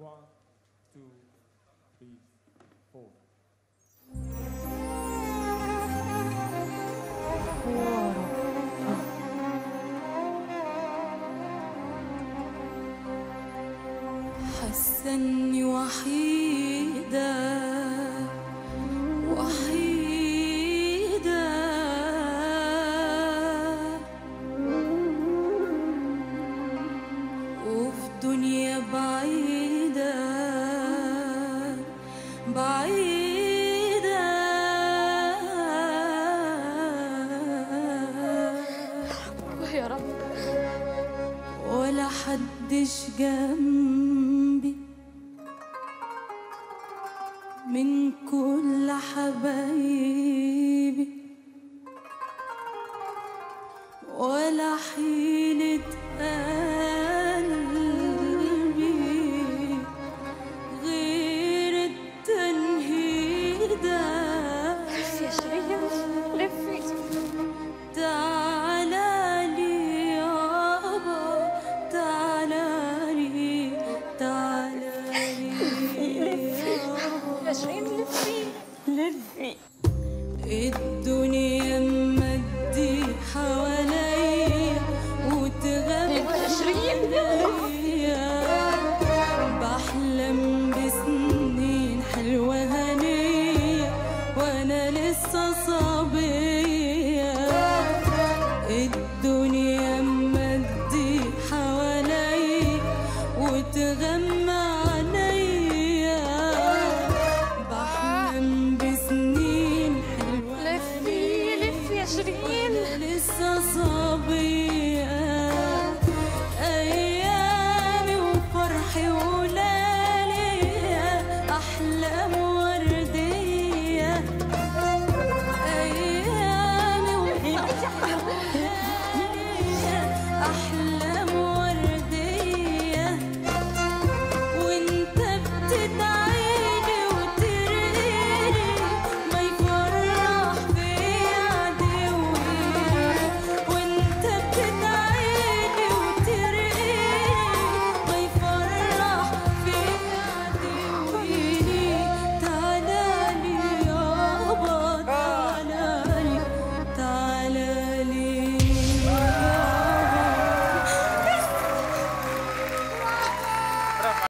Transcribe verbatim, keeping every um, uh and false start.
One, two, three, four. حاسة إني وحيدة وحيدة، وفي دنيا بعيدة بعيدة، يا رب ولا حدش جنبي من كل حبايبي، ولا حيلة قلبي غير التنهيدة. لفي يا شيرين لفي، تعالى لي يابا، تعالى لي تعالى لي يا شيرين لفي لفي. الدنيا مدي حواليا وتغني يا شيرين بحلم بسنين حلوة هنية وانا لسه صبية. الدنيا مدي حواليا وتغمى عينيا، بحلم بسنين حلوة لفي لفي يا شيرين لسه صبية.